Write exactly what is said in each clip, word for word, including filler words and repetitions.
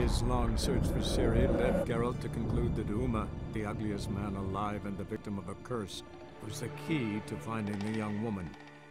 His long search for Ciri led Geralt to conclude that Uma, the ugliest man alive and the victim of a curse, was the key to finding the young woman.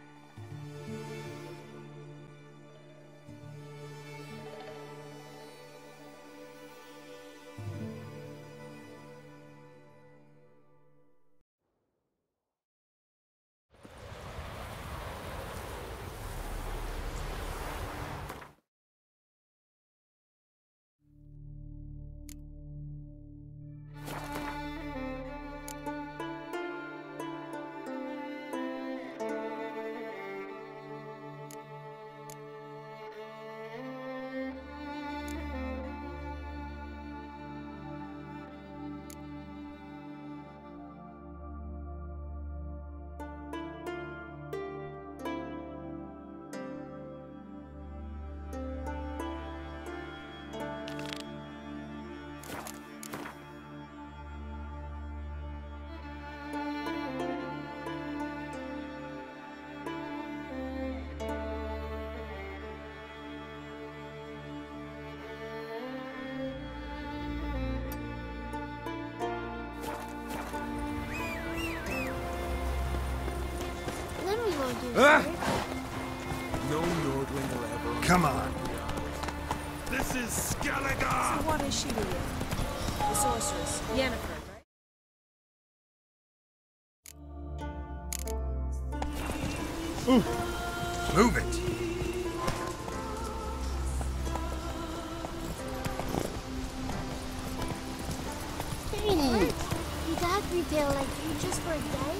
Ah! No Nordling will ever. Come on. This is Skellige! So what is she to you? The sorceress, Yennefer, right? Ooh. Move it. Hey, you got retail like you just for a day?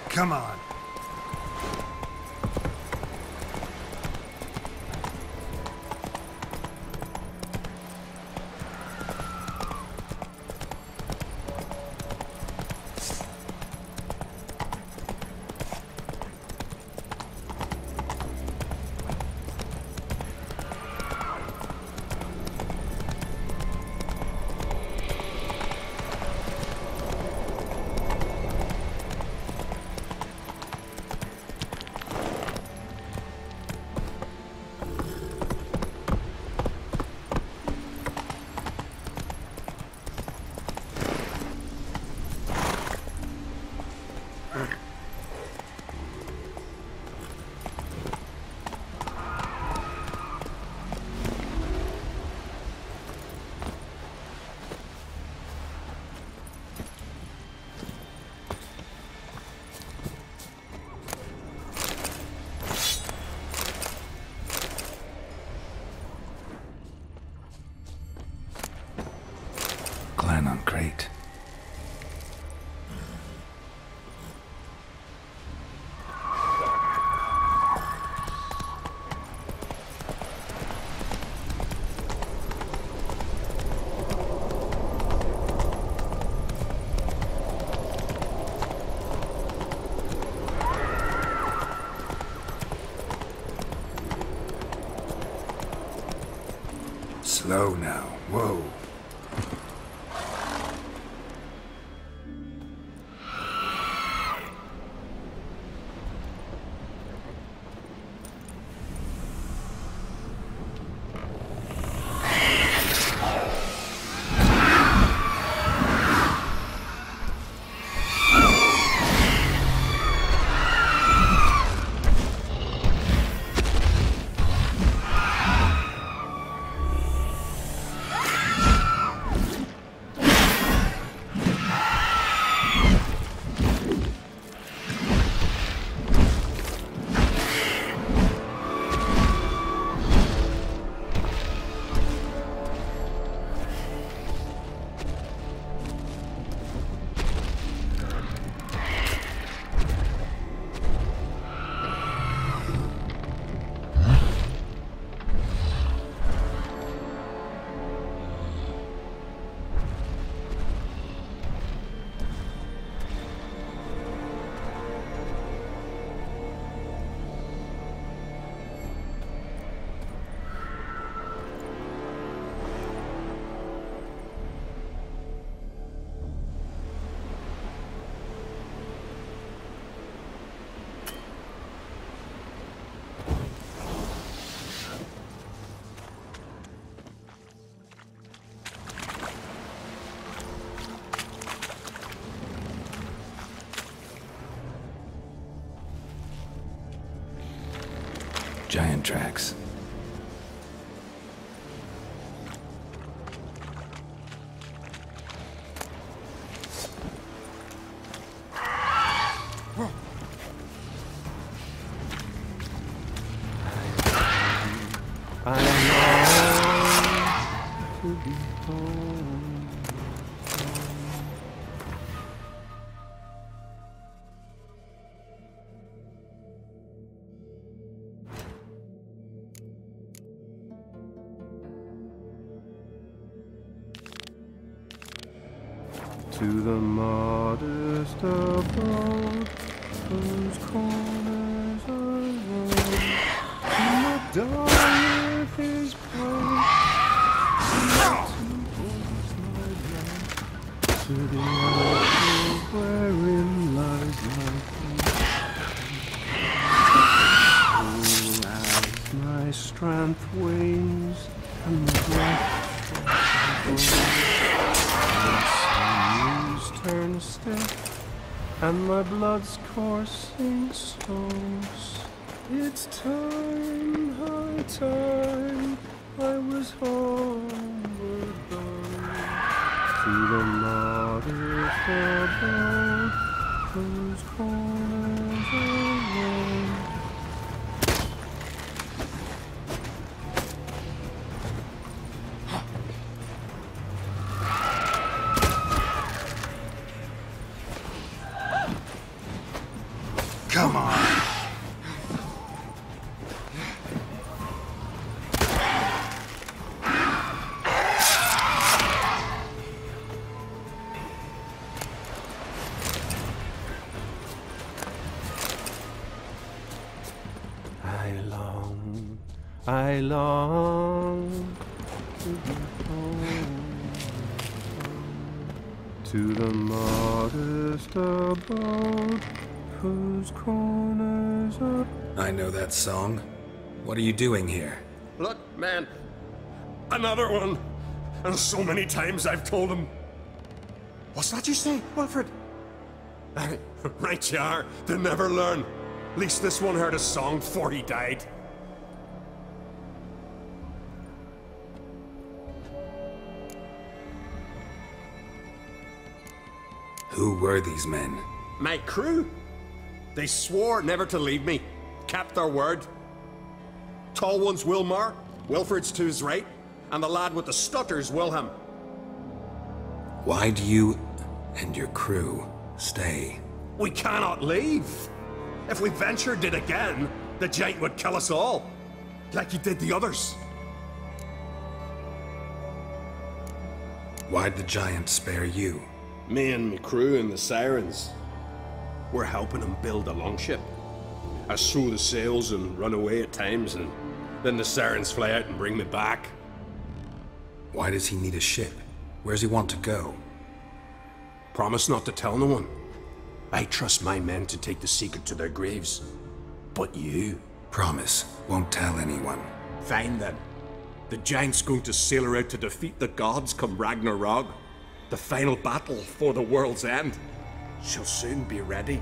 Come on. Glennon, great. Slow now. Whoa. Giant tracks. To the modest abode, whose corners are road, in the dark is bright, to the earth wherein lies life. Oh, as my strength wanes and my breath turn stiff, and my blood's coursing slows. It's time, high time, I was homeward bound, to the modest abode, whose corners are road. Come on. I long, I long to be home, to the modest abode whose corners are... I know that song. What are you doing here? Look, man. Another one. And so many times I've told him. What's that you say, Wilfred? Right you are. They never learn. At least this one heard a song before he died. Who were these men? My crew. They swore never to leave me. Kept their word. Tall one's Wilmar. Wilfred's to his right. And the lad with the stutter's Wilhelm. Why do you and your crew stay? We cannot leave. If we ventured it again, the giant would kill us all. Like he did the others. Why'd the giant spare you? Me and my crew and the Sirens. We're helping him build a longship. I sew the sails and run away at times, and then the Sirens fly out and bring me back. Why does he need a ship? Where's he want to go? Promise not to tell no one. I trust my men to take the secret to their graves. But you? Promise. Won't tell anyone. Fine then. The giant's going to sail her out to defeat the gods come Ragnarok. The final battle for the world's end. She'll soon be ready.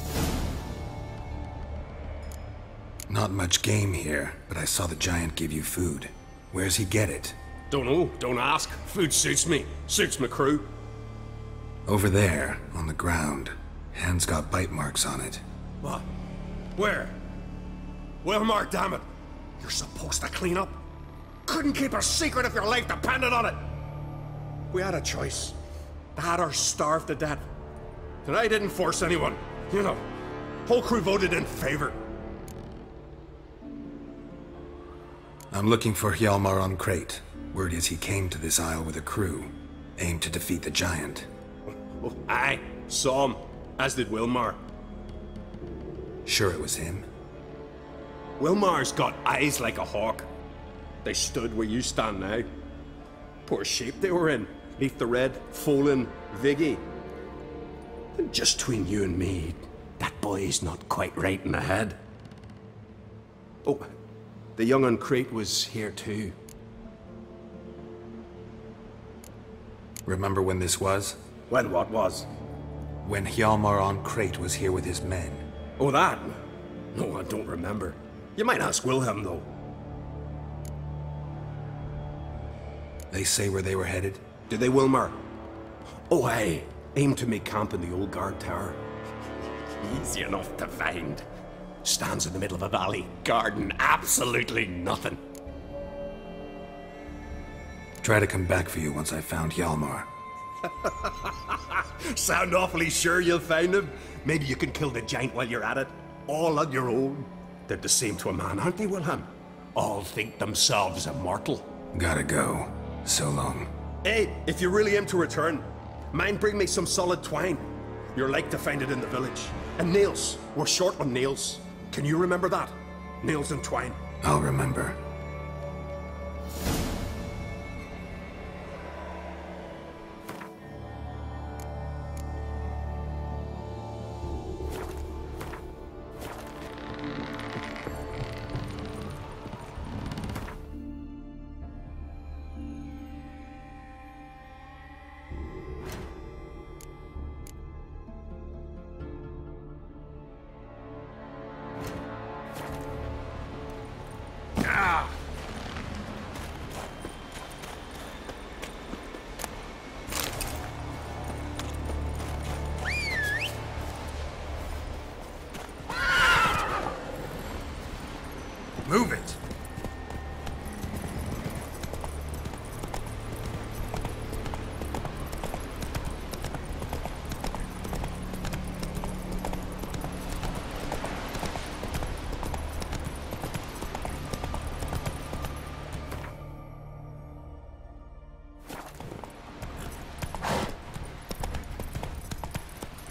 Not much game here, but I saw the giant give you food. Where's he get it? Don't know, don't ask. Food suits me, suits my crew. Over there, on the ground. Hand's got bite marks on it. What? Where? Wilmar, damn it! You're supposed to clean up. Couldn't keep a secret if your life depended on it. We had a choice. They had her starved to death. And I didn't force anyone. You know, whole crew voted in favor. I'm looking for Hjalmar on Crate. Word is he came to this isle with a crew. Aimed to defeat the giant. Oh, aye, saw him. As did Wilmar. Sure it was him? Wilmar's got eyes like a hawk. They stood where you stand now. Poor shape they were in. Leaf the Red, Folin, Viggy. And just between you and me, that boy's not quite right in the head. Oh, the young on Crate was here too. Remember when this was? When what was? When Hjalmar on Crate was here with his men. Oh, that? No, I don't remember. You might ask Wilhelm, though. They say where they were headed? Did they, Wilmar? Oh, aye. Aim to make camp in the old guard tower. Easy enough to find. Stands in the middle of a valley, garden, absolutely nothing. Try to come back for you once I found Hjalmar. Sound awfully sure you'll find him? Maybe you can kill the giant while you're at it. All on your own. They're the same to a man, aren't they, Wilhelm? All think themselves immortal. Gotta go. So long. Hey, if you really aim to return, mind bring me some solid twine. You're like to find it in the village. And nails. We're short on nails. Can you remember that? Nails and twine. I'll remember. Ah!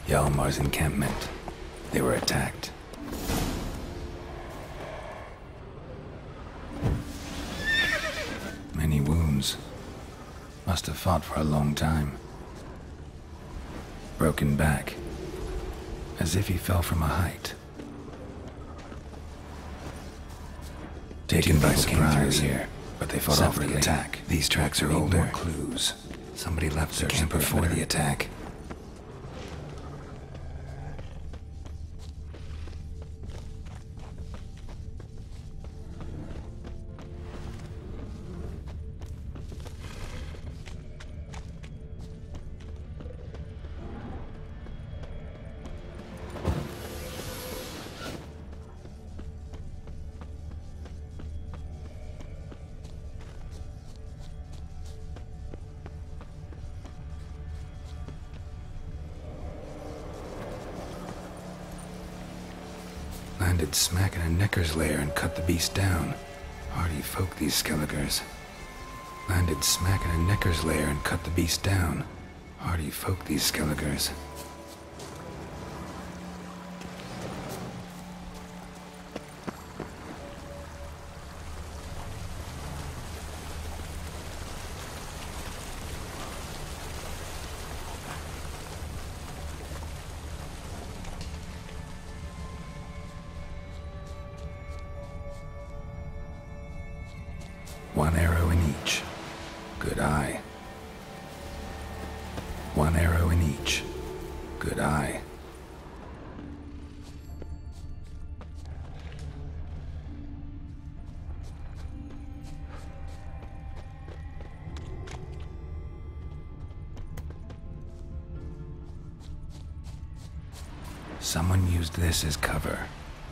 Hjalmar's encampment. They were attacked. Many wounds. Must have fought for a long time. Broken back. As if he fell from a height. Taken by surprise here, but they fought off the attack. These tracks are older. More clues. Somebody left the camp before the attack. Landed smack in a Necker's lair and cut the beast down. Hardy folk, these Skelligers. Landed smack in a Necker's lair and cut the beast down. Hardy folk, these Skelligers. One arrow in each. Good eye. One arrow in each. Good eye. Someone used this as cover.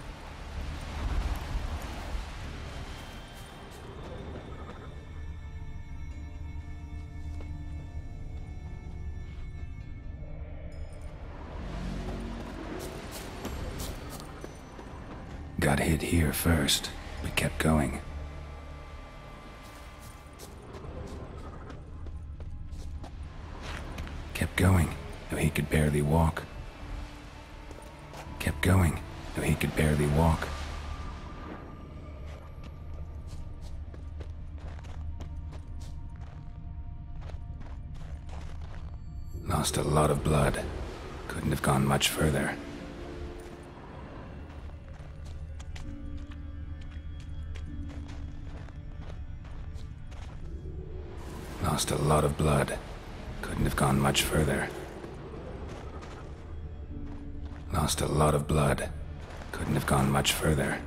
Got hit here first, but kept going. Kept going, though he could barely walk. Kept going, though he could barely walk. Lost a lot of blood. Couldn't have gone much further. Lost a lot of blood. Couldn't have gone much further. Lost a lot of blood. Couldn't have gone much further.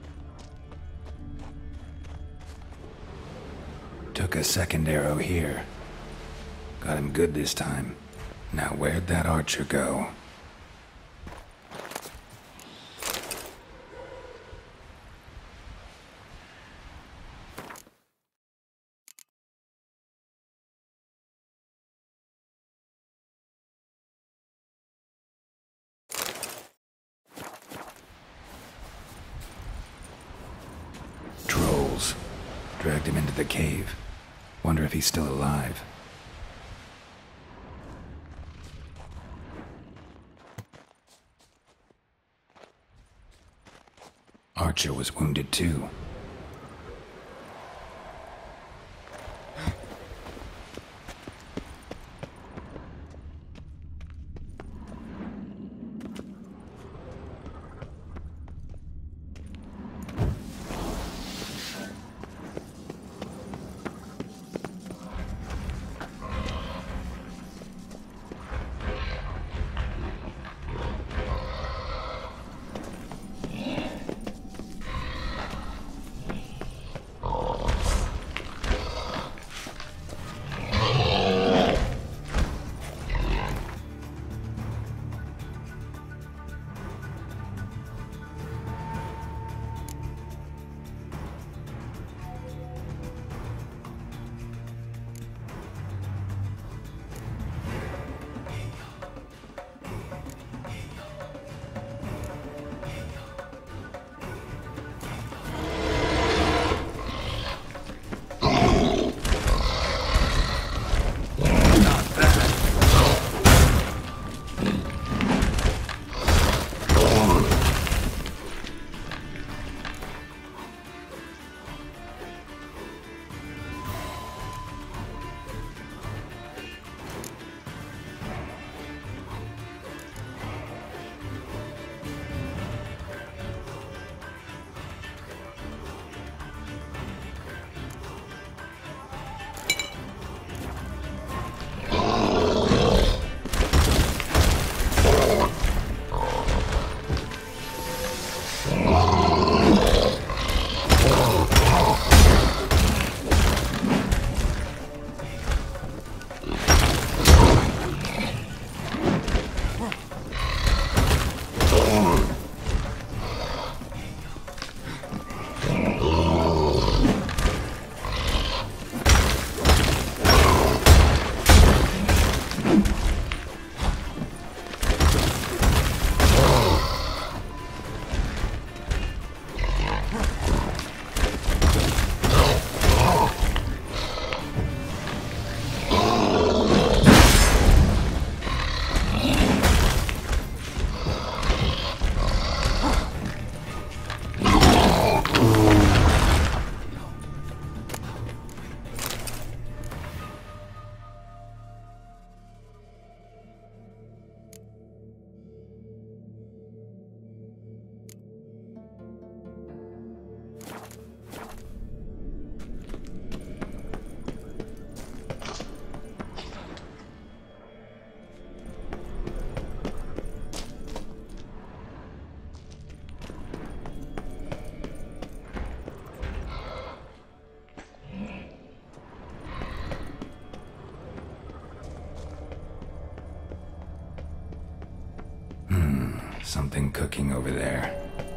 Took a second arrow here. Got him good this time. Now where'd that archer go? Trolls. Dragged him into the cave. Wonder if he's still alive. Archer was wounded too. something cooking over there.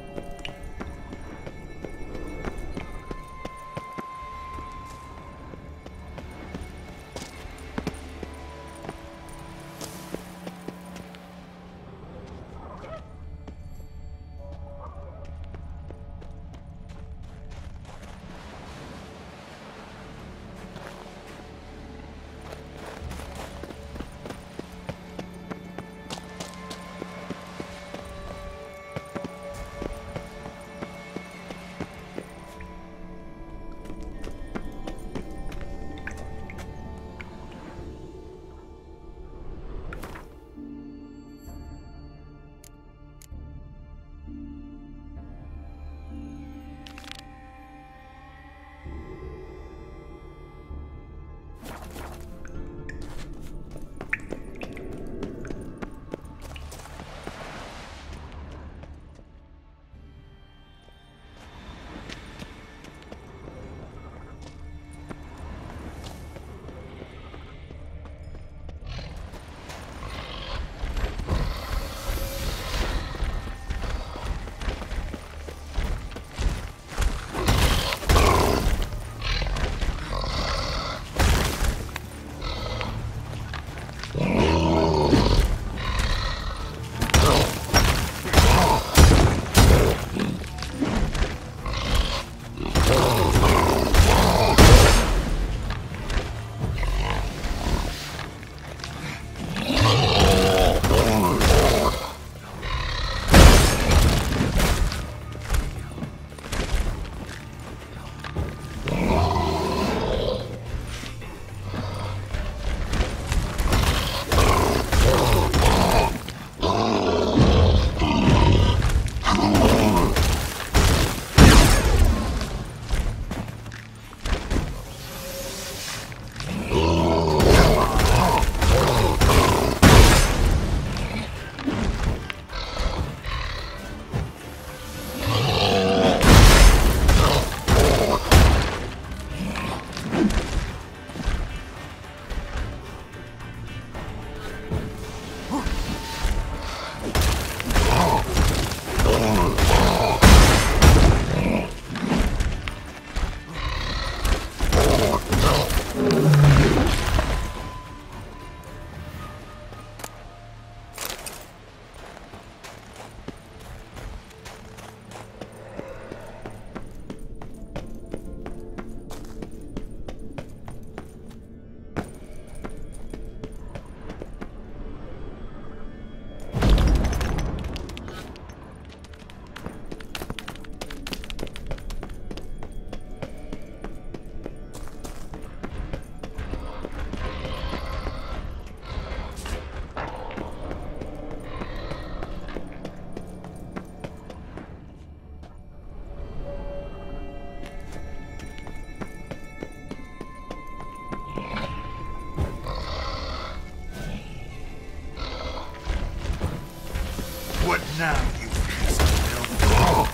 What now, you piece of filth?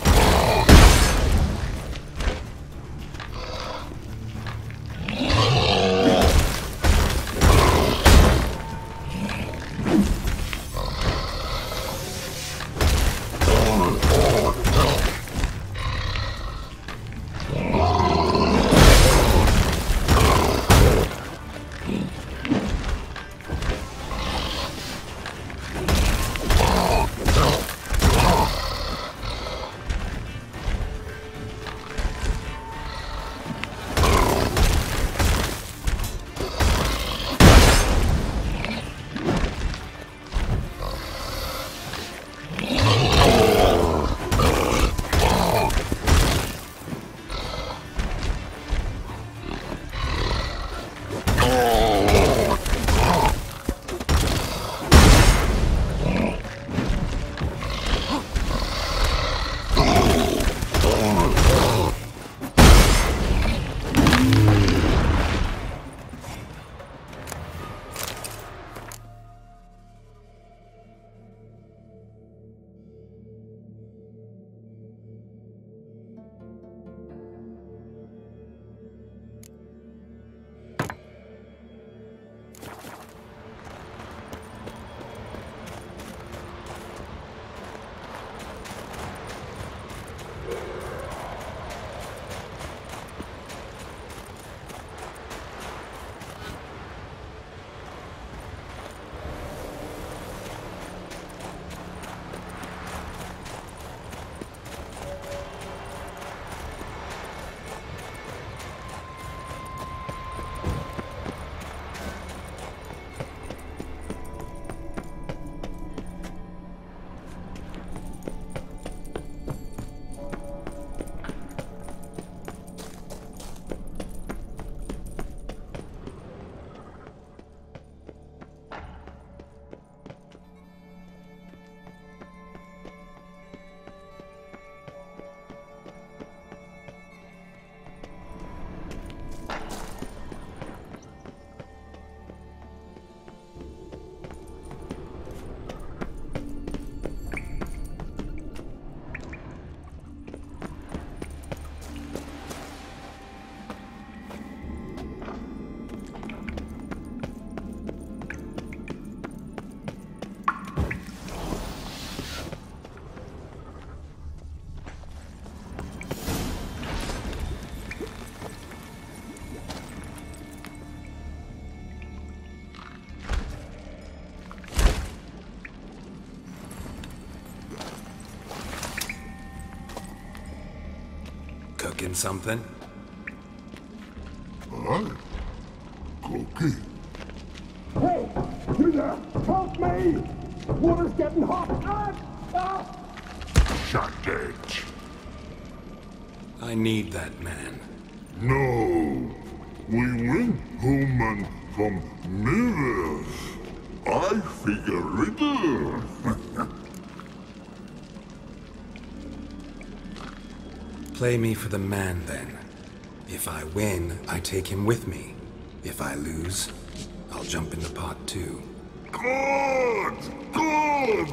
Thinking something? Aye. Cookie. Hey! You there! Help me! Water's getting hot! Ah! Ah! Shut it. I need that man. No. We win human from mirrors. I figure riddle. Play me for the man, then. If I win, I take him with me. If I lose, I'll jump in the pot, too. Good! Good!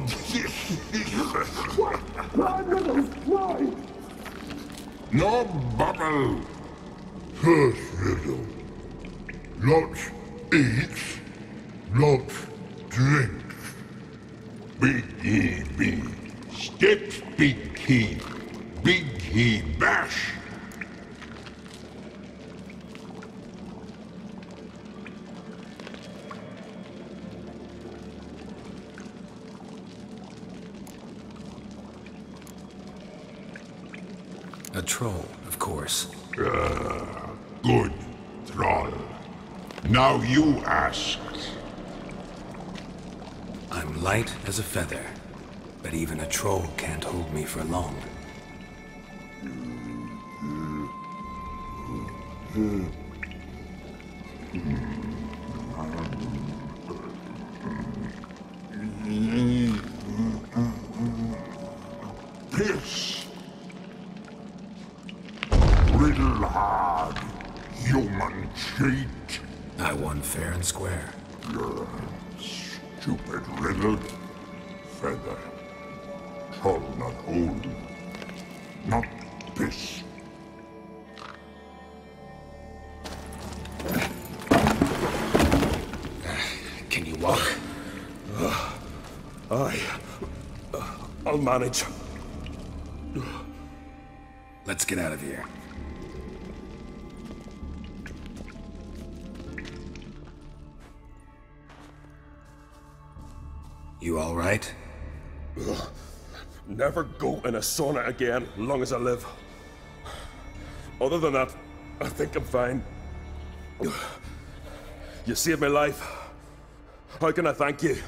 Fly, Riddle! Fly! No bubble! First riddle. Lots eats, lots drinks. Big E B. Steps big key. Big key bash. A troll, of course. Uh, good, troll. Now you ask. I'm light as a feather, but even a troll can't hold me for long. Piss. Riddle hard. Human cheat. I won fair and square. Uh, stupid riddle. Feather. Troll not hold. Not piss. Can you walk? Uh, aye. Uh, I'll manage. Let's get out of here. You all right? Ugh. Never go in a sauna again, long as I live. Other than that, I think I'm fine. You saved my life. How can I thank you?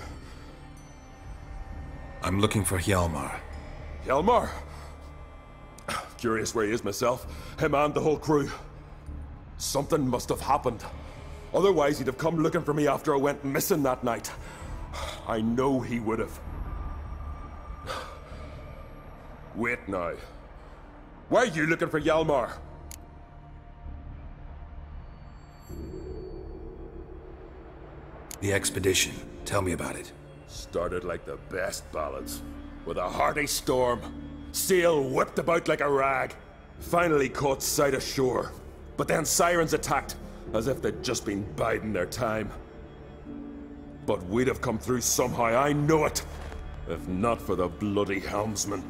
I'm looking for Hjalmar. Hjalmar? Curious where he is myself. Him and the whole crew. Something must have happened. Otherwise, he'd have come looking for me after I went missing that night. I know he would have. Wait now. Why are you looking for Hjalmar? The expedition. Tell me about it. Started like the best ballads. With a hearty storm. Sail whipped about like a rag. Finally caught sight of shore. But then sirens attacked, as if they'd just been biding their time. But we'd have come through somehow, I know it. If not for the bloody helmsman.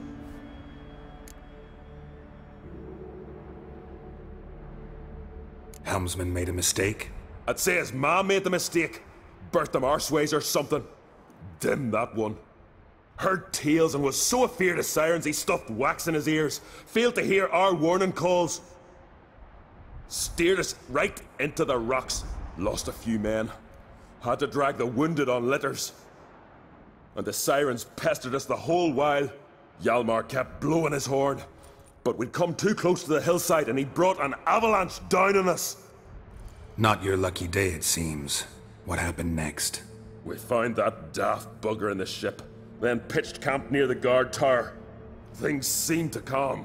Helmsman made a mistake? I'd say his ma made the mistake. Birthed him arseways or something. Dim that one. Heard tales and was so afeard of sirens he stuffed wax in his ears. Failed to hear our warning calls. Steered us right into the rocks. Lost a few men. Had to drag the wounded on litters. And the sirens pestered us the whole while. Hjalmar kept blowing his horn. But we'd come too close to the hillside and he brought an avalanche down on us. Not your lucky day, it seems. What happened next? We found that daft bugger in the ship, then pitched camp near the guard tower. Things seemed to calm.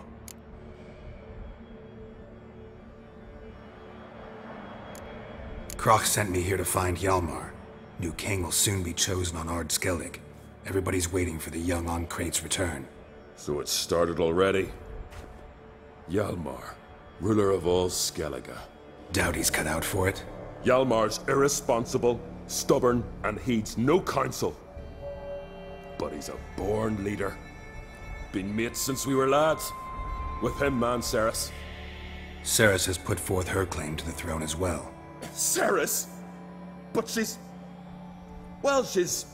Kroch sent me here to find Hjalmar. New king will soon be chosen on Ard Skellig. Everybody's waiting for the young Ancrate's return. So it started already? Hjalmar, ruler of all Skellige. Doubt he's cut out for it. Hjalmar's irresponsible, stubborn, and heeds no counsel. But he's a born leader. Been mates since we were lads. With him and Cerys. Cerys has put forth her claim to the throne as well. Cerys? But she's... Well, she's...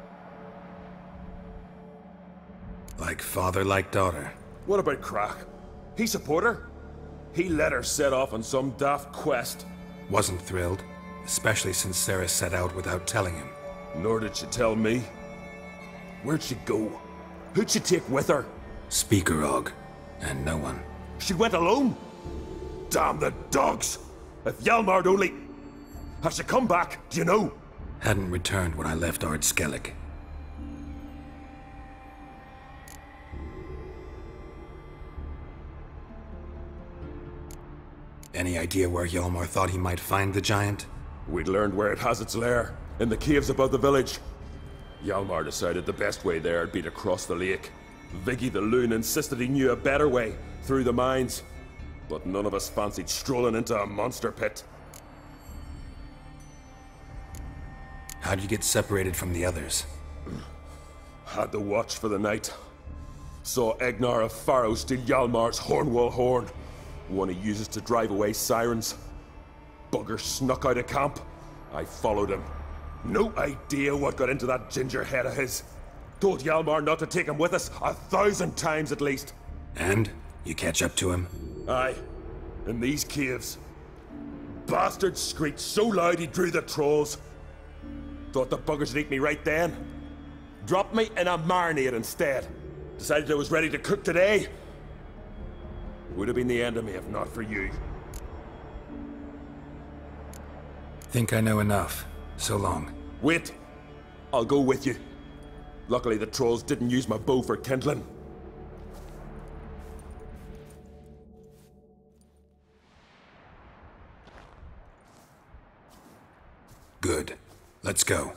Like father, like daughter. What about Crach? He support her? He let her set off on some daft quest. Wasn't thrilled, especially since Sarah set out without telling him. Nor did she tell me. Where'd she go? Who'd she take with her? Speakerog, and no one. She went alone? Damn the dogs! If Hjalmar'd only... Has she come back, do you know? Hadn't returned when I left Ard Skellig. Any idea where Hjalmar thought he might find the giant? We'd learned where it has its lair, in the caves above the village. Hjalmar decided the best way there would be to cross the lake. Viggy the Loon insisted he knew a better way, through the mines. But none of us fancied strolling into a monster pit. How'd you get separated from the others? Had to watch for the night. Saw Egnar of Faro steal Hjalmar's Hornwall horn. One he uses to drive away sirens. Bugger snuck out of camp. I followed him. No idea what got into that ginger head of his. Told Hjalmar not to take him with us a thousand times at least. And? You catch up to him? Aye. In these caves. Bastard screeched so loud he drew the trolls. Thought the buggers would eat me right then. Dropped me in a marinade instead. Decided I was ready to cook today. Would have been the end of me if not for you. Think I know enough. So long. Wait. I'll go with you. Luckily the trolls didn't use my bow for kindling. Good. Let's go.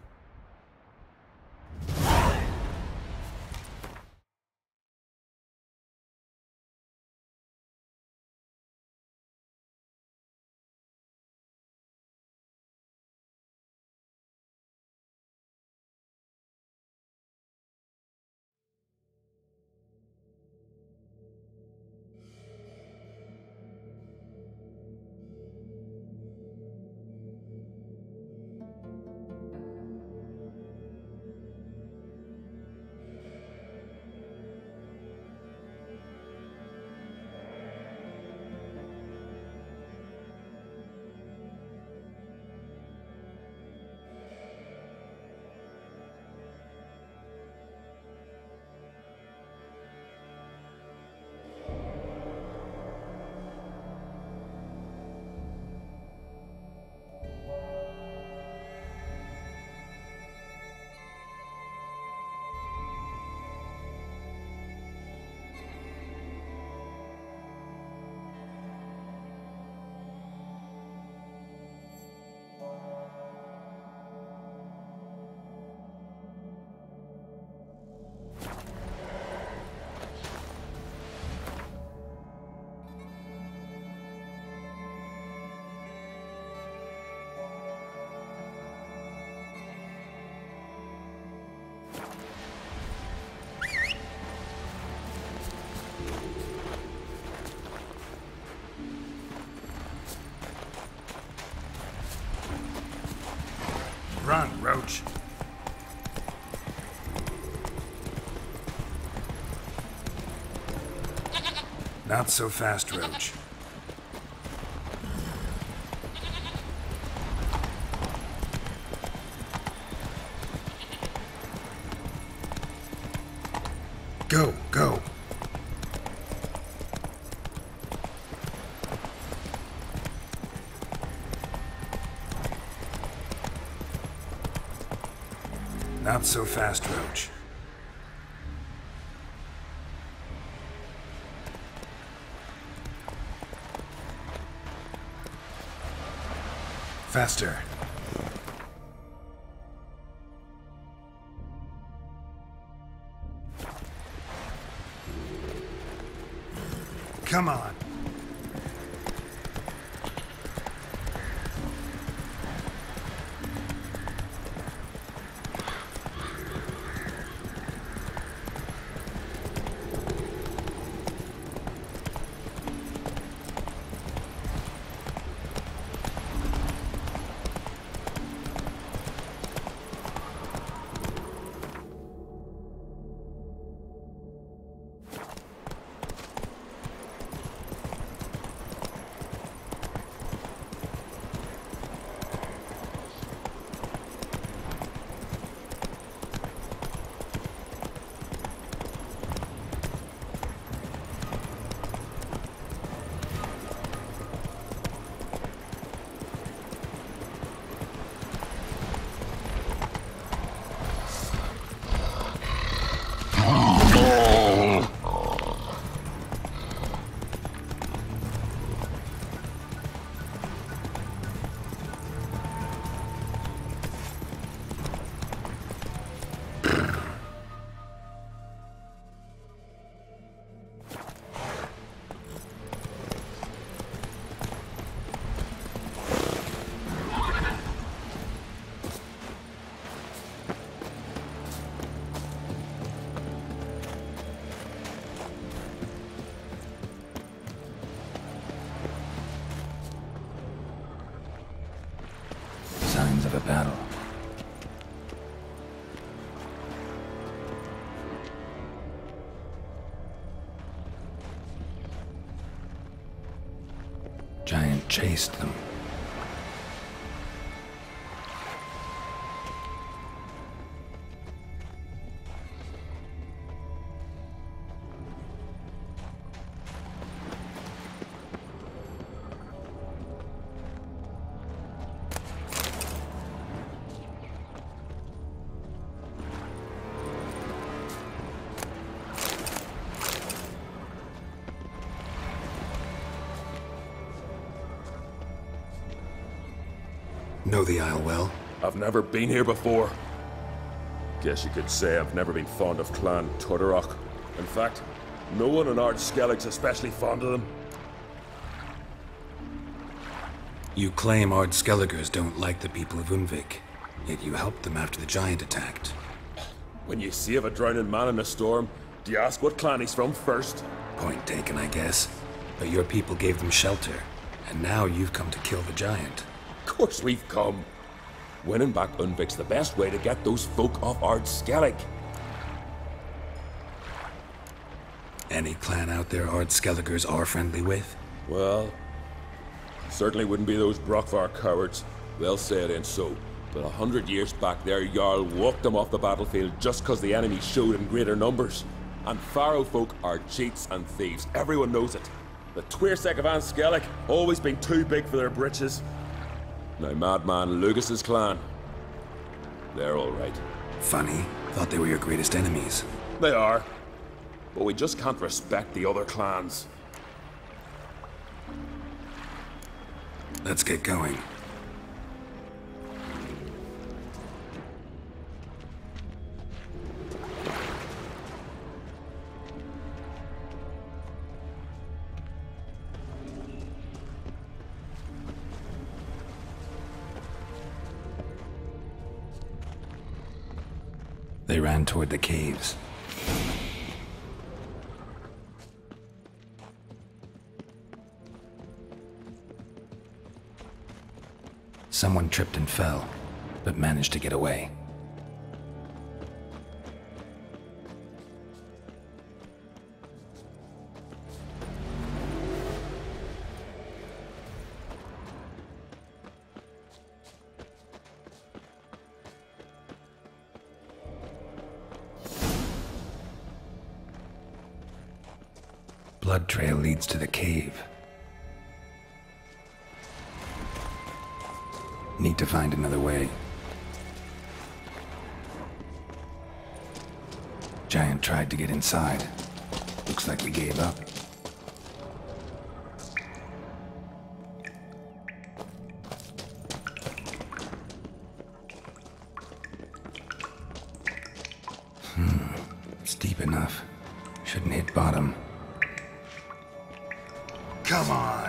Run, Roach. Not so fast, Roach. Go, go. Not so fast, Roach. Faster. Come on. of a battle. Giant chased them. Know the Isle well? I've never been here before. Guess you could say I've never been fond of Clan Tudorok. In fact, no one in Ard Skellig's especially fond of them. You claim Ard Skelligers don't like the people of Unvik, yet you helped them after the giant attacked. When you save a drowning man in a storm, do you ask what clan he's from first? Point taken, I guess. But your people gave them shelter, and now you've come to kill the giant. Of course we've come. Winning back Unvik's the best way to get those folk off Ard Skellig. Any clan out there Ard Skelligers are friendly with? Well, certainly wouldn't be those Brockvar cowards. They'll say it ain't so. But a hundred years back their Jarl walked them off the battlefield just cause the enemy showed in greater numbers. And Faro folk are cheats and thieves. Everyone knows it. The Twirsec of An Skellig always been too big for their britches. Now Madman Lugas's clan, they're all right. Funny. Thought they were your greatest enemies. They are. But we just can't respect the other clans. Let's get going. They ran toward the caves. Someone tripped and fell, but managed to get away. Blood trail leads to the cave. Need to find another way. Giant tried to get inside. Looks like we gave up. Hmm, it's deep enough. Shouldn't hit bottom. Come on!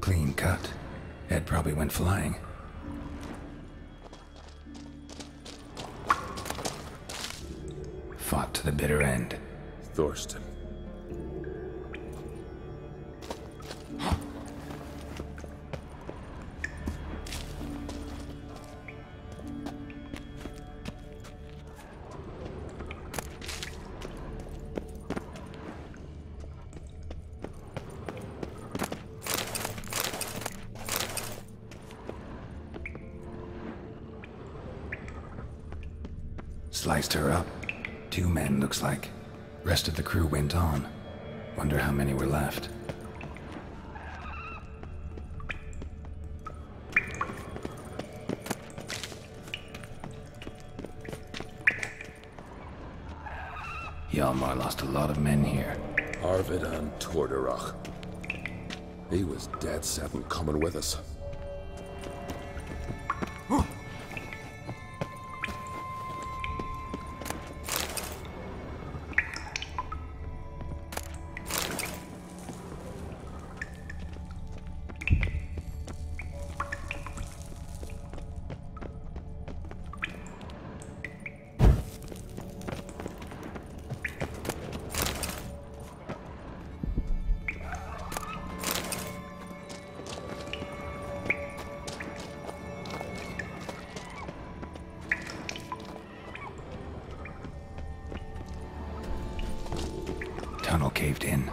clean cut. Ed probably went flying. Fought to the bitter end. Thorsten. Sliced her up. Two men, looks like. Rest of the crew went on. Wonder how many were left. Hjalmar lost a lot of men here. Arvid and Torderach. He was dead set on coming with us. Tunnel caved in.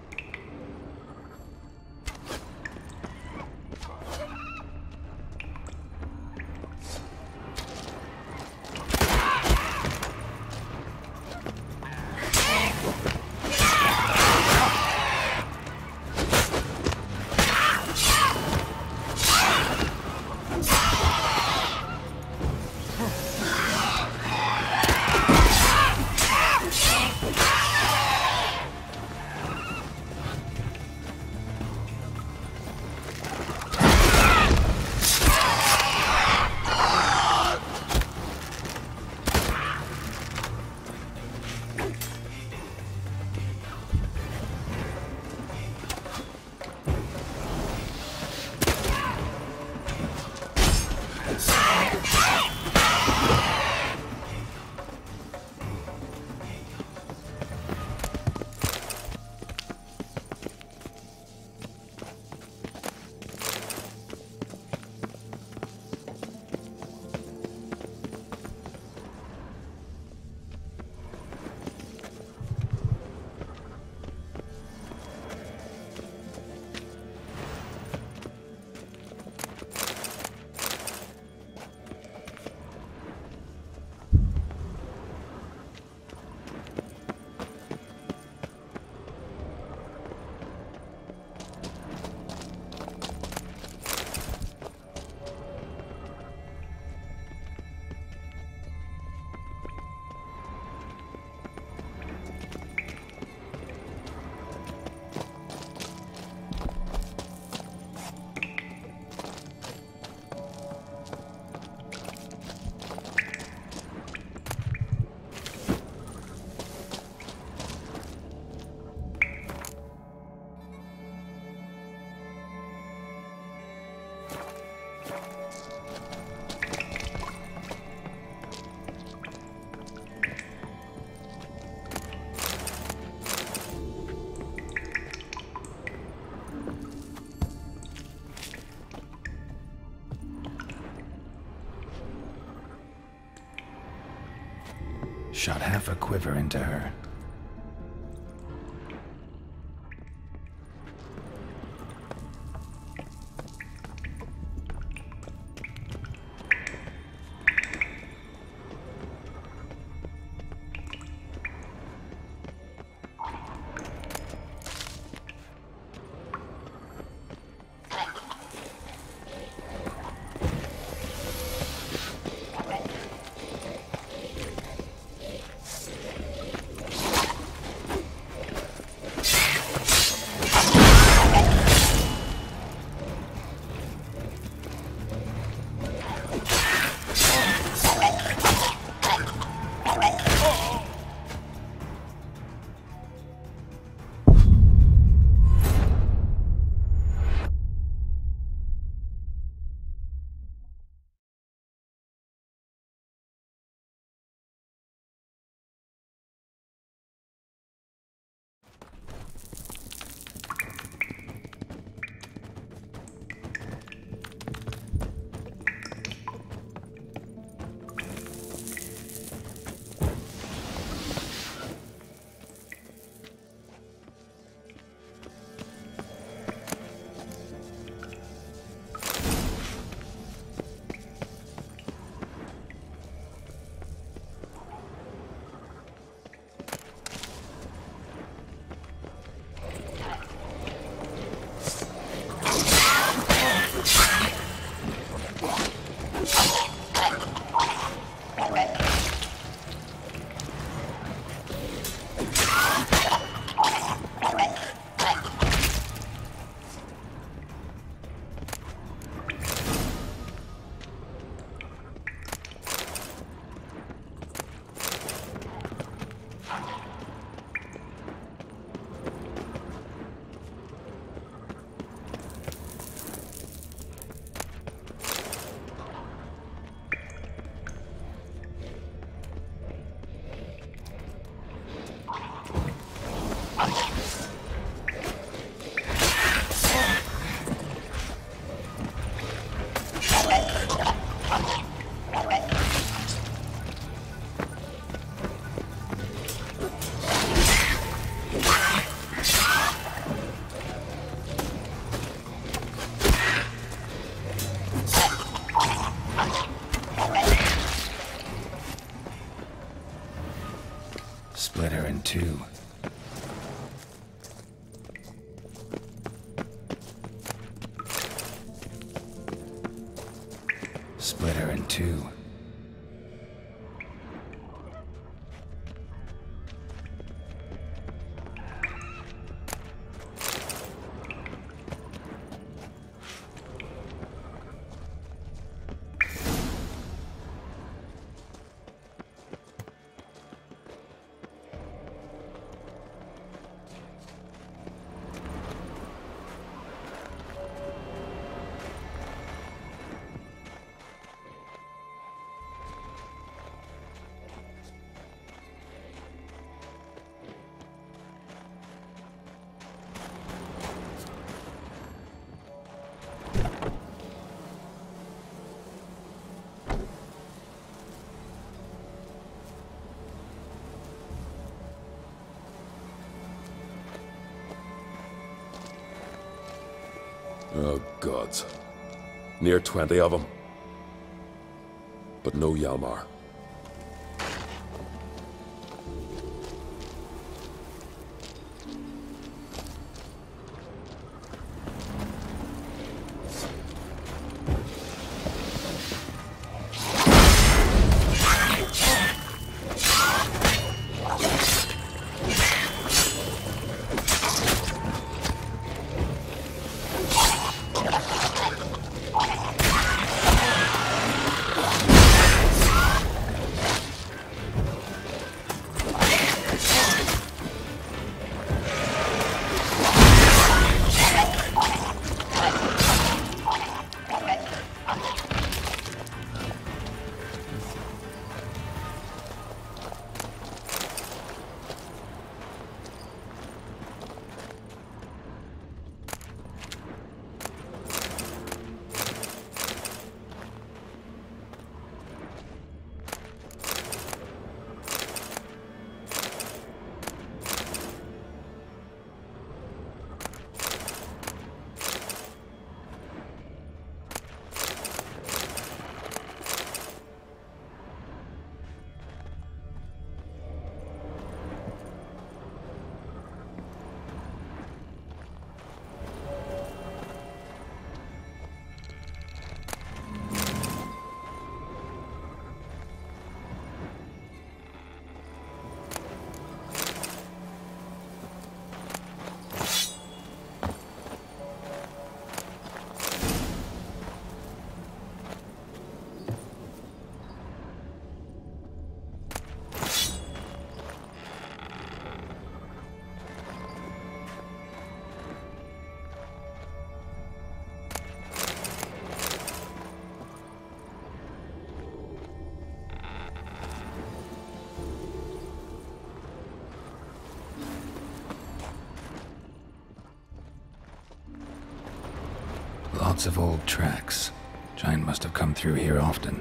Shot half a quiver into her. two. Split her in two. Oh, gods. Near twenty of them. But no Hjalmar. Lots of old tracks. Giant must have come through here often.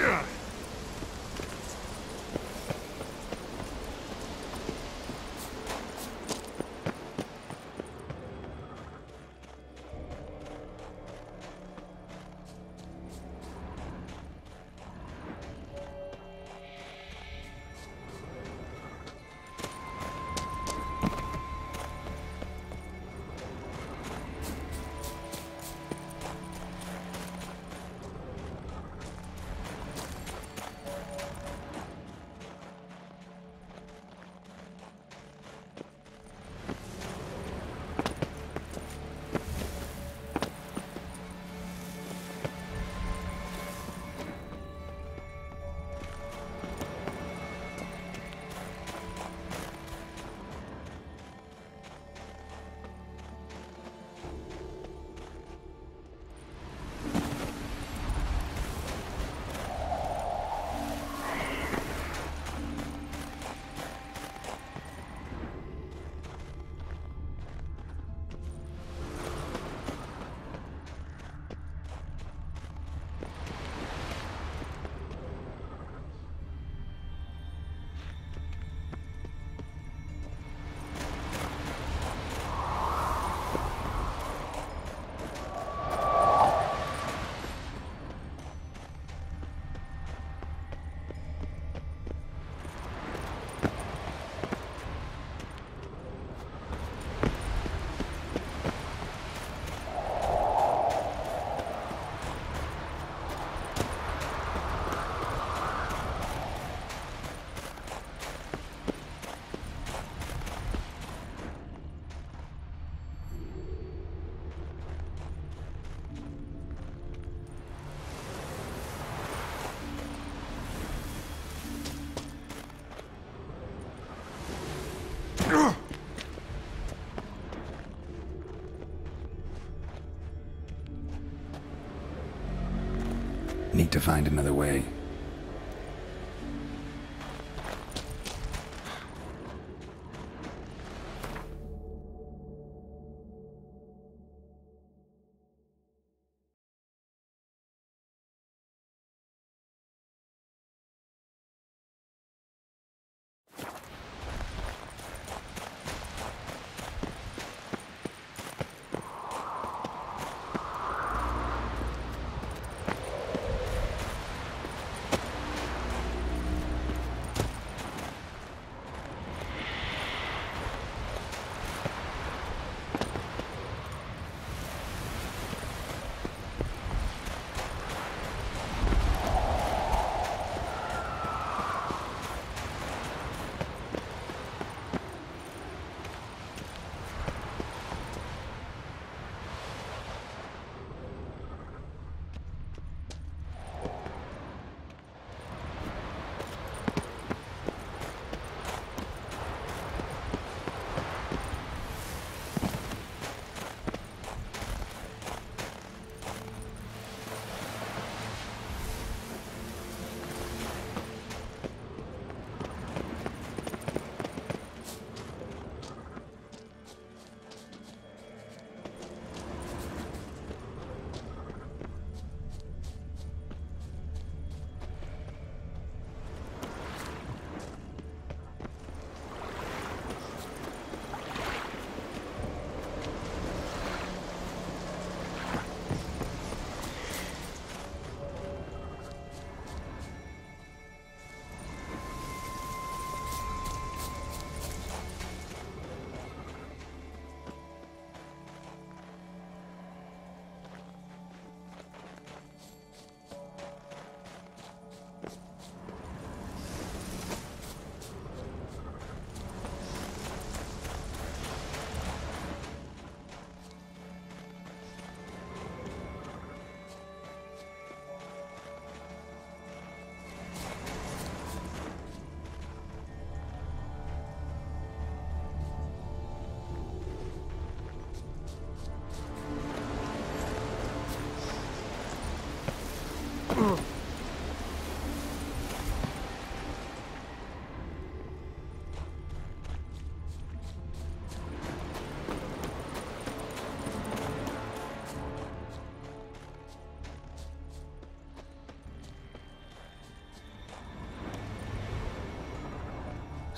Need to find another way.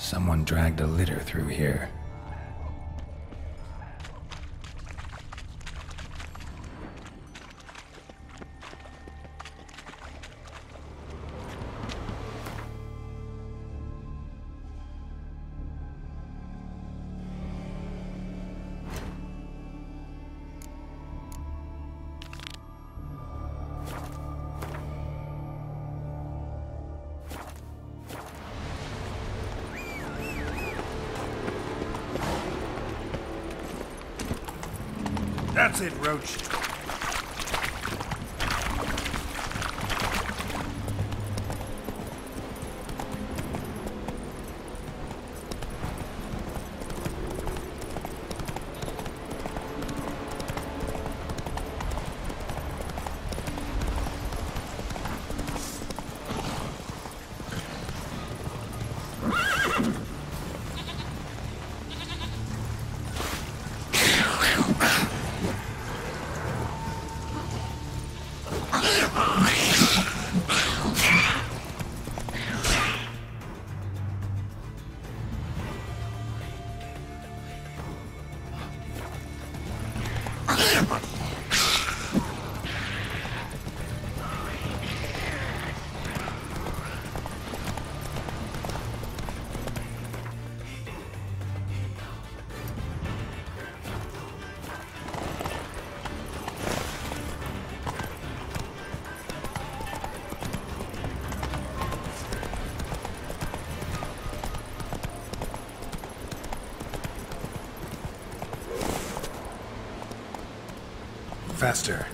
Someone dragged a litter through here. That's it, Roach. Faster.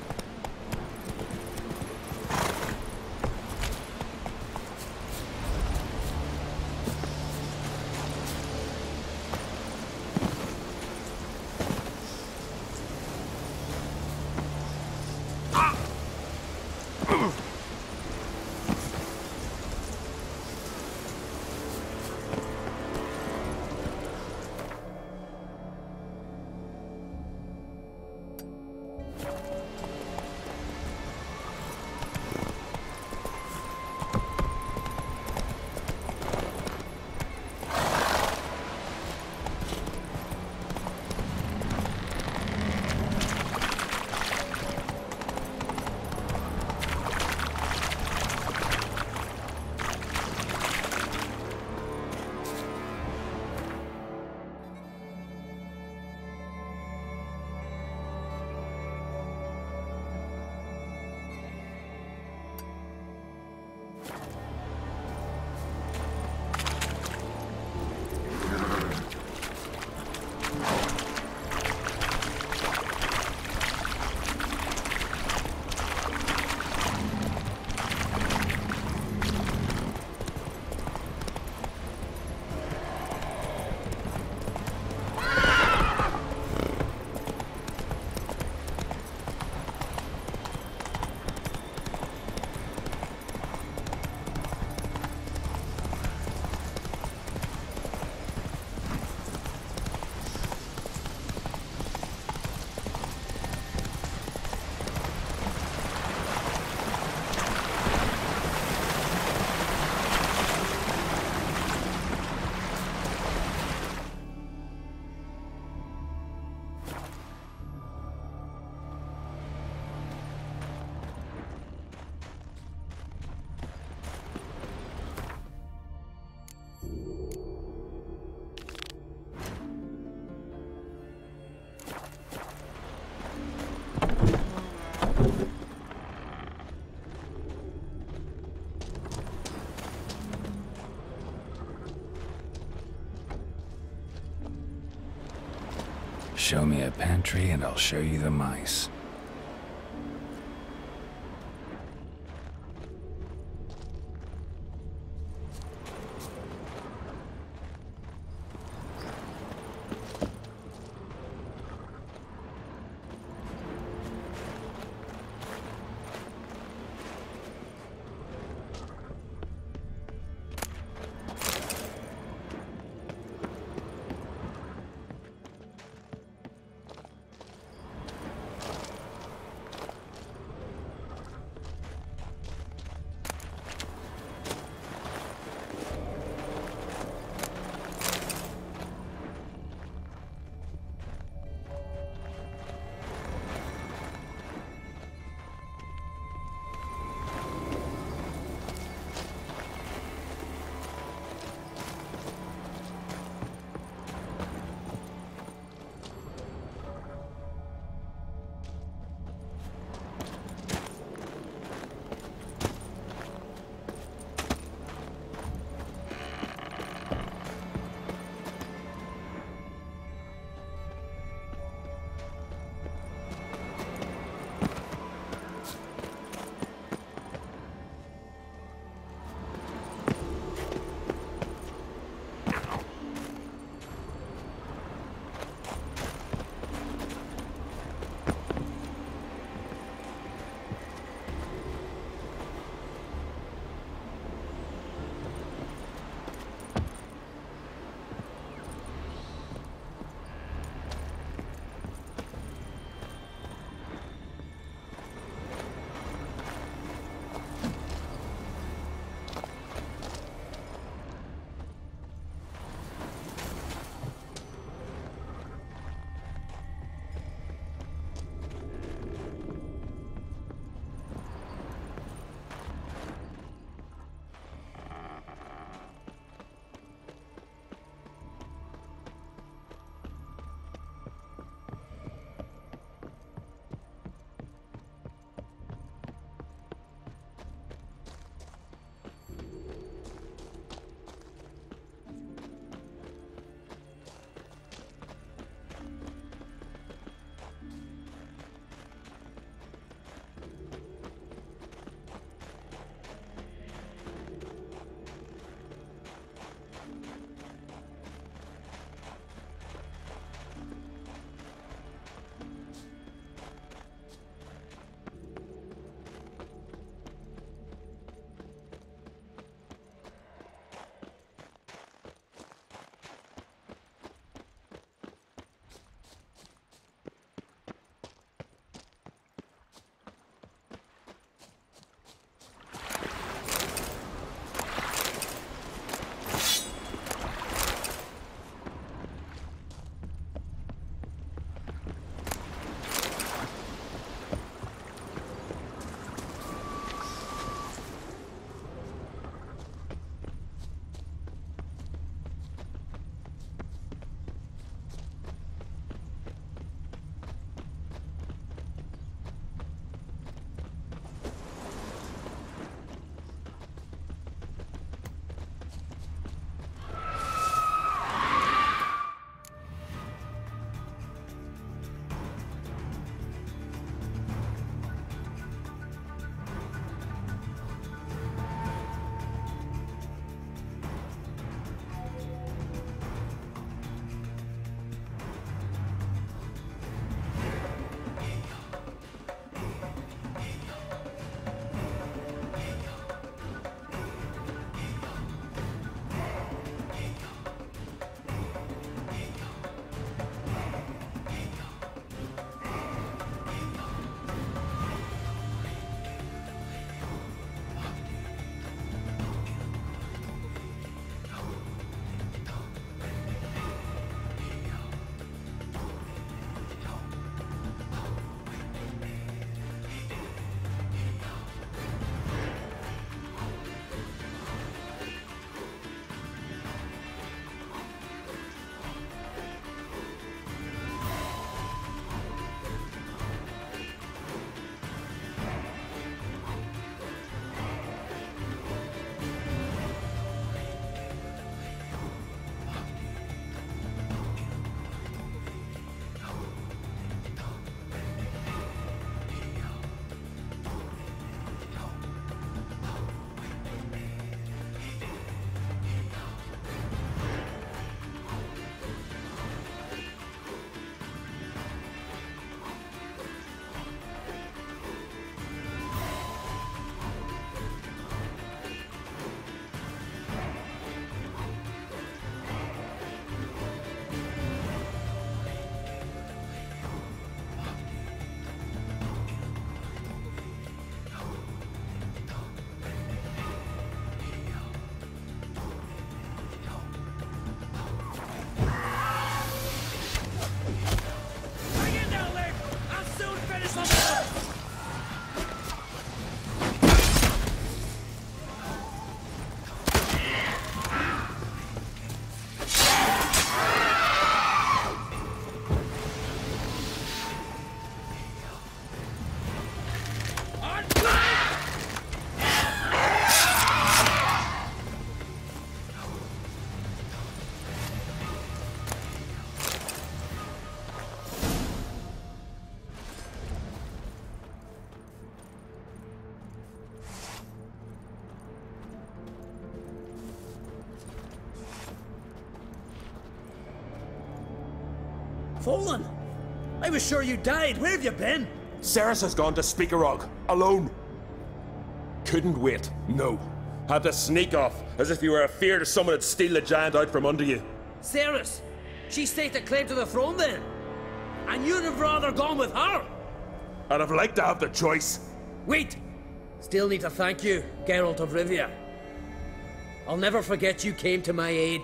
Show me a pantry and I'll show you the mice. Fallen? I was sure you died. Where have you been? Cerys has gone to Speakerog, alone. Couldn't wait, no. Had to sneak off, as if you were afeard someone would steal the giant out from under you. Cerys? She staked a claim to the throne then? And you'd have rather gone with her? I'd have liked to have the choice. Wait! Still need to thank you, Geralt of Rivia. I'll never forget you came to my aid.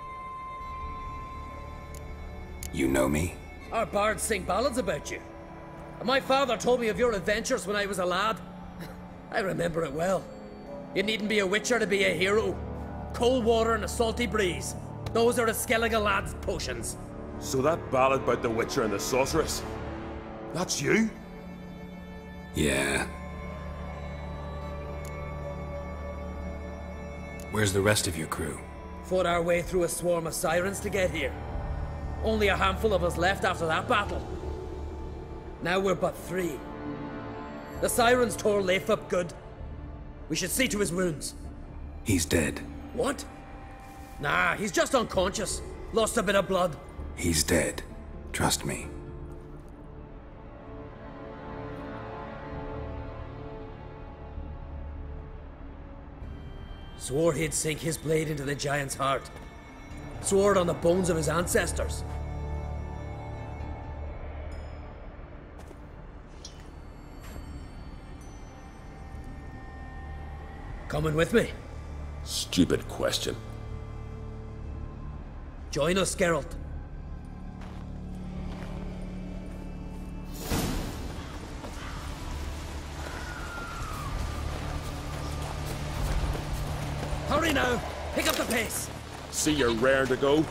You know me? Our bards sing ballads about you. And my father told me of your adventures when I was a lad. I remember it well. You needn't be a witcher to be a hero. Cold water and a salty breeze. Those are a Skellige lad's potions. So that ballad about the witcher and the sorceress, that's you? Yeah. Where's the rest of your crew? Fought our way through a swarm of sirens to get here. Only a handful of us left after that battle. Now we're but three. The sirens tore Leif up good. We should see to his wounds. He's dead. What? Nah, he's just unconscious. Lost a bit of blood. He's dead. Trust me. Swore he'd sink his blade into the giant's heart. Swore it on the bones of his ancestors. Coming with me? Stupid question. Join us, Geralt. Hurry now! Pick up the pace! See you're raring to go?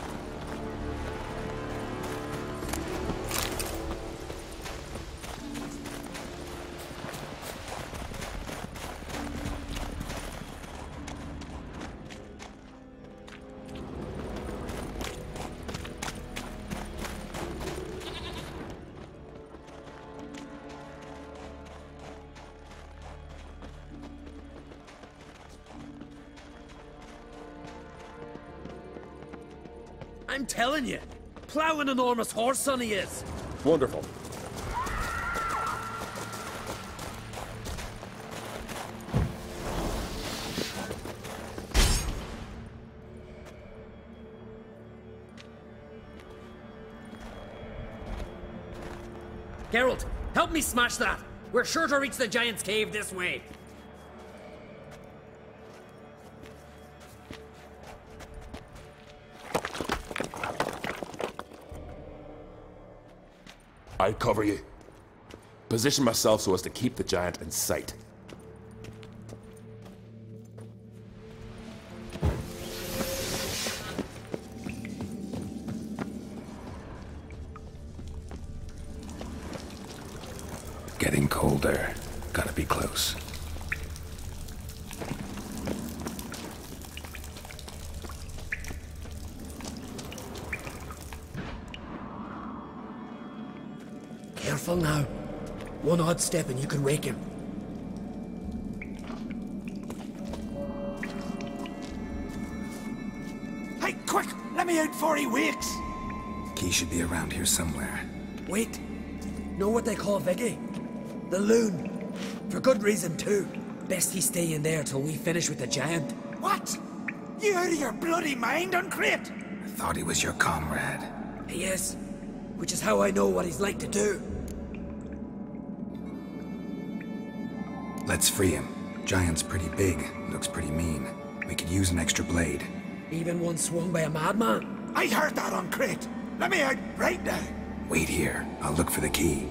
I'm telling you, plow an enormous horse, son he is. Wonderful. Geralt, help me smash that. We're sure to reach the giant's cave this way. I'll cover you. Position myself so as to keep the giant in sight. Getting colder. Gotta be close. Careful now. One odd step and you can wake him. Hey, quick! Let me out before he wakes! Key should be around here somewhere. Wait. Know what they call Viggy? The loon. For good reason too. Best he stay in there till we finish with the giant. What? You out of your bloody mind, Uncrate? I thought he was your comrade. He is. Which is how I know what he's like to do. Let's free him. Giant's pretty big, looks pretty mean. We could use an extra blade. Even one swung by a madman. I heard that, Uncrate. Let me out right now. Wait here. I'll look for the key.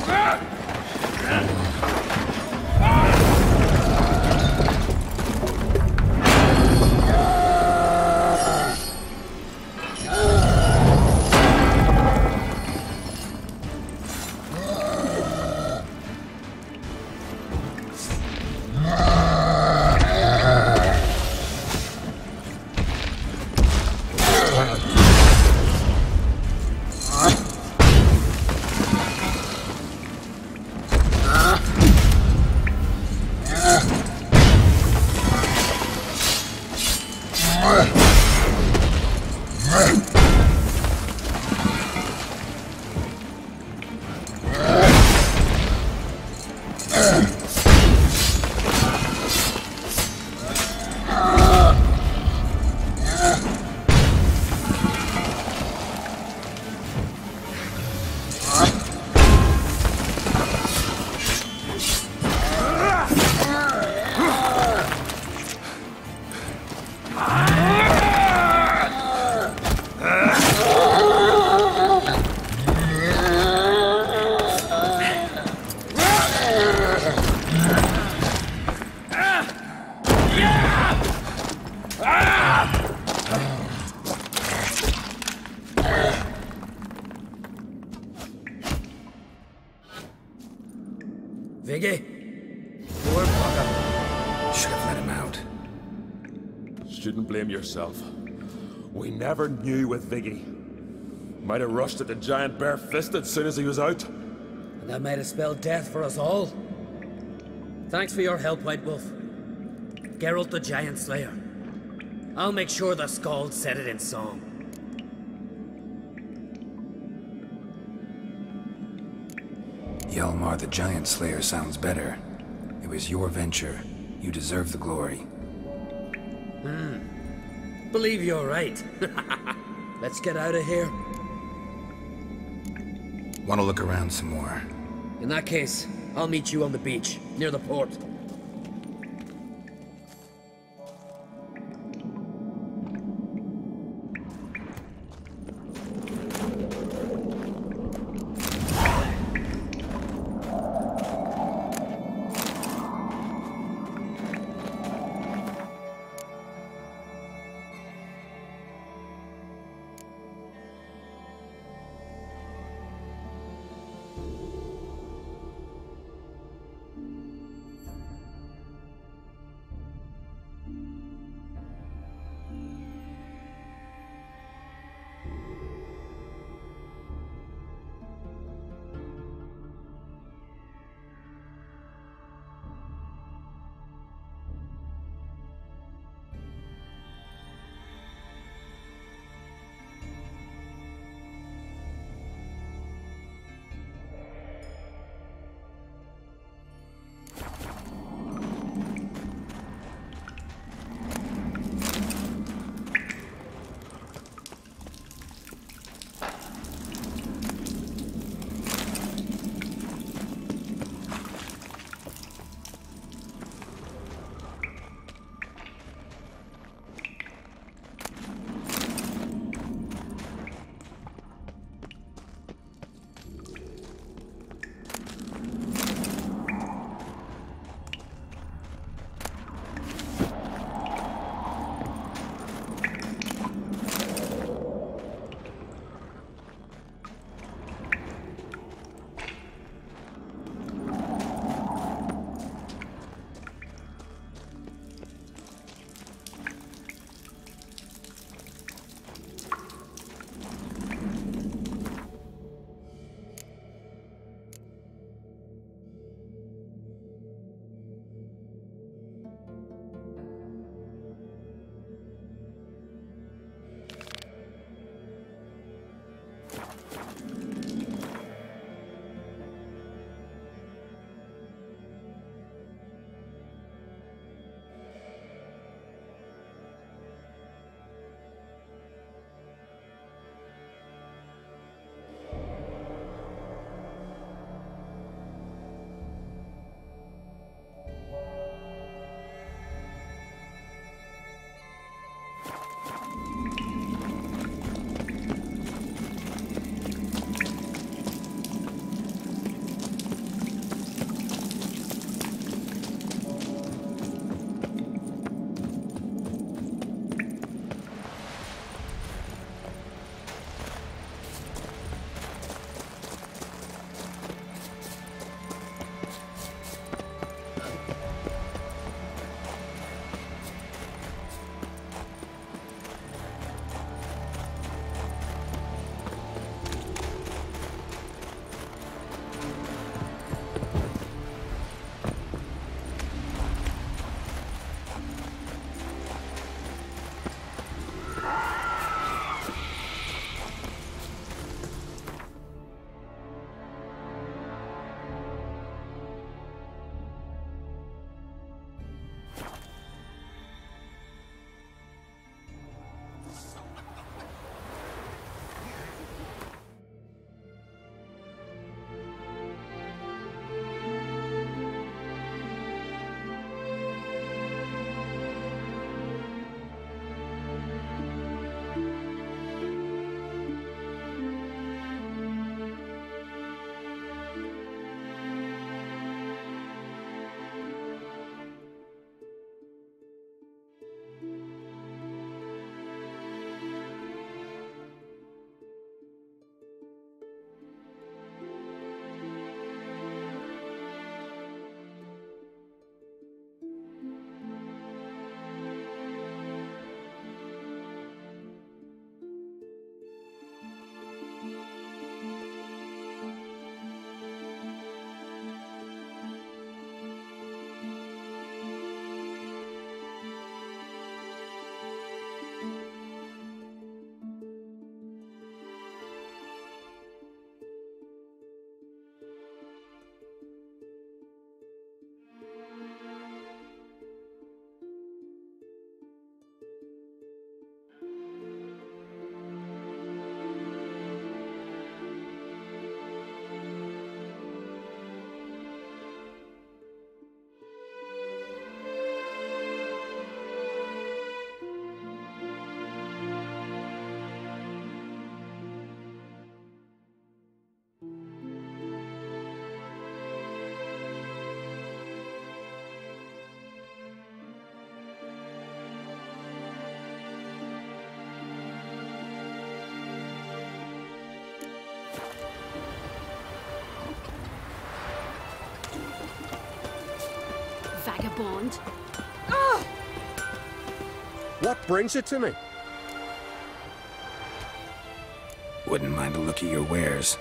Viggy? Poor bugger. Should have let him out. Shouldn't blame yourself. We never knew with Viggy. Might have rushed at the giant bare-fisted soon as he was out. And that might have spelled death for us all. Thanks for your help, White Wolf. Geralt the Giant Slayer. I'll make sure the Skald said it in song. Hjalmar the Giant Slayer sounds better. It was your venture. You deserve the glory. Hmm. Believe you're right. Let's get out of here. Want to look around some more? In that case, I'll meet you on the beach, near the port. Bond. Ah! What brings you to me? Wouldn't mind a look at your wares.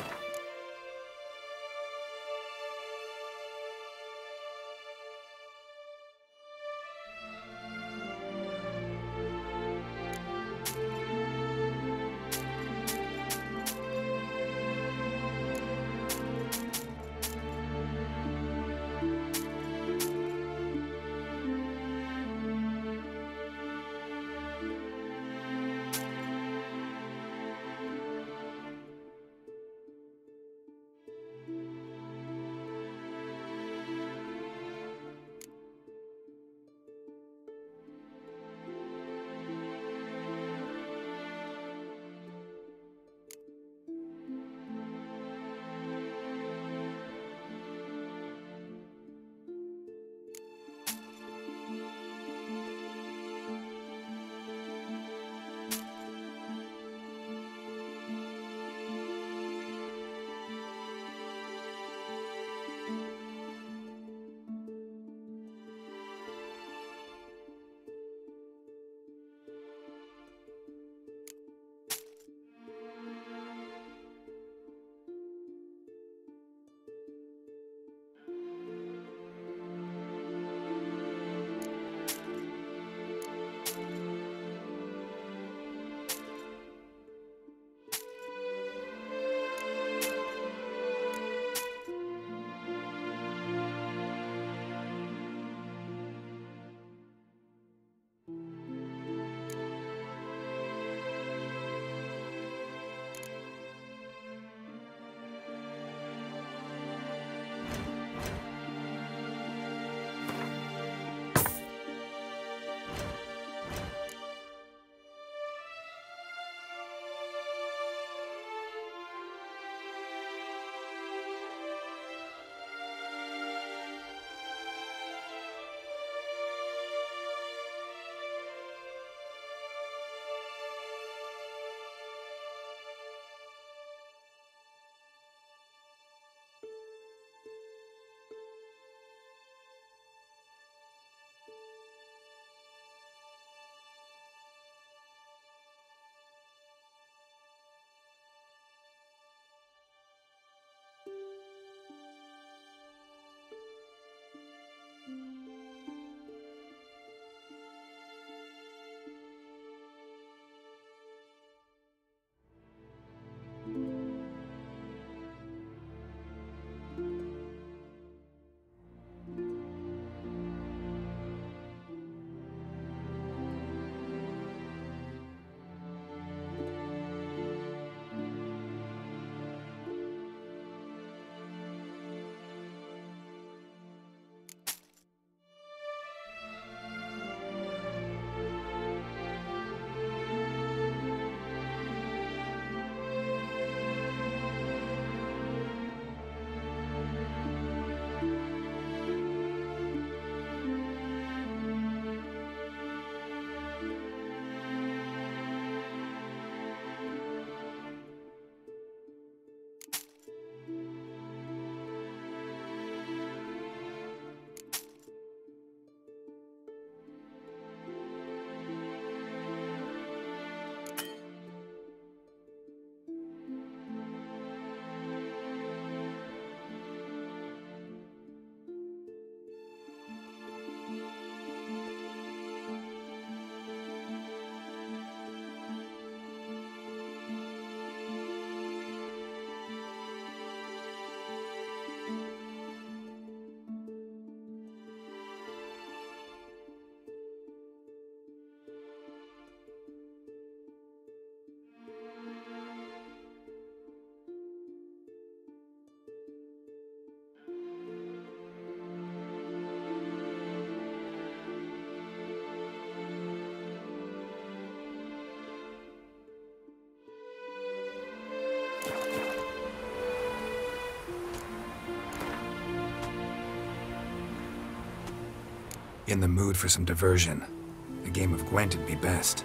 In the mood for some diversion. A game of Gwent'd be best.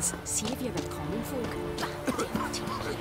lads. See if you're a common folk. Devil take you.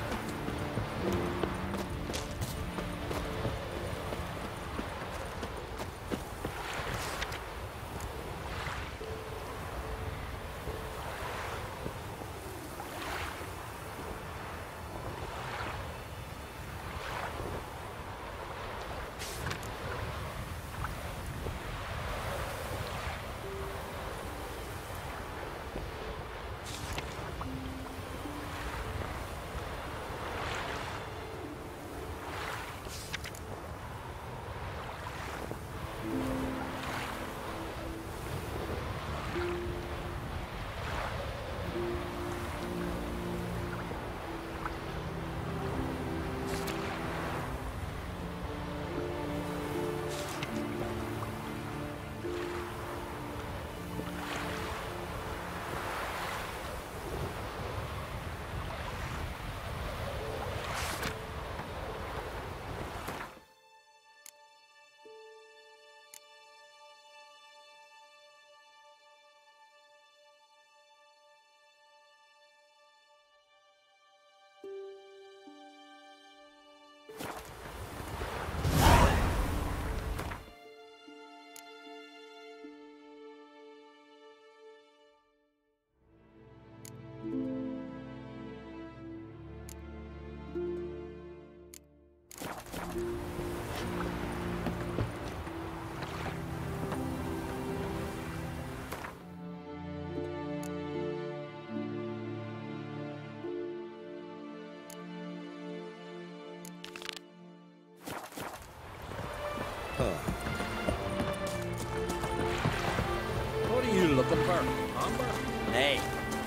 What are you looking for, Amber? Nay.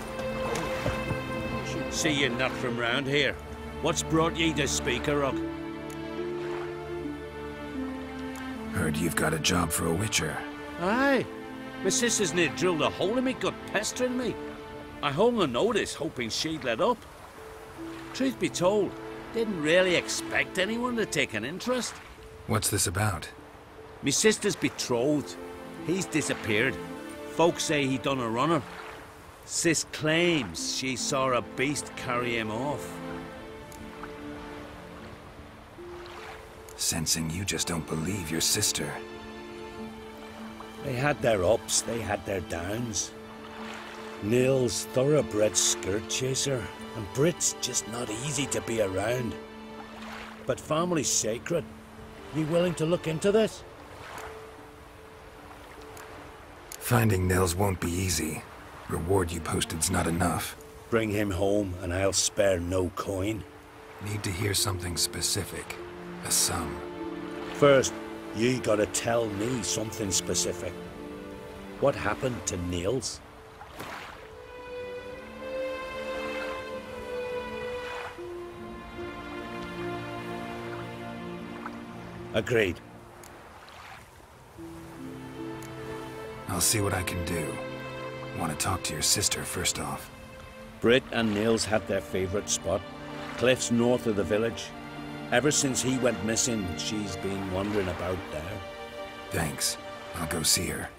See you're not from round here. What's brought ye to Speaker Rock? Heard you've got a job for a witcher. Aye. My sister's near drilled a hole in me, got pestering me. I hung a notice, hoping she'd let up. Truth be told, didn't really expect anyone to take an interest. What's this about? Me sister's betrothed. He's disappeared. Folks say he done a runner. Sis claims she saw a beast carry him off. Sensing you just don't believe your sister. They had their ups, they had their downs. Neil's thoroughbred skirt chaser, and Brit's just not easy to be around. But family's sacred. You willing to look into this? Finding Nils won't be easy. Reward you posted's not enough. Bring him home and I'll spare no coin. Need to hear something specific. A sum. First, you gotta tell me something specific. What happened to Nils? Agreed. I'll see what I can do. Want to talk to your sister first off. Brit and Nils had their favourite spot. Cliffs north of the village. Ever since he went missing, she's been wandering about there. Thanks. I'll go see her.